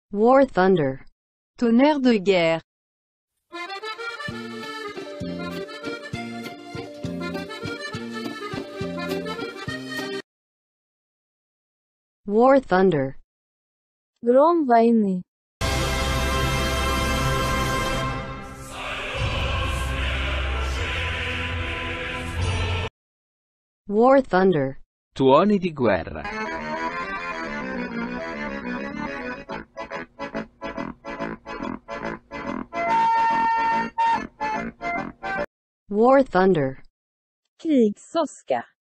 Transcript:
War thunder. Tonnerre de guerre. War thunder. Гром войны. War thunder. Tuoni di guerra. War thunder. Krigsåska.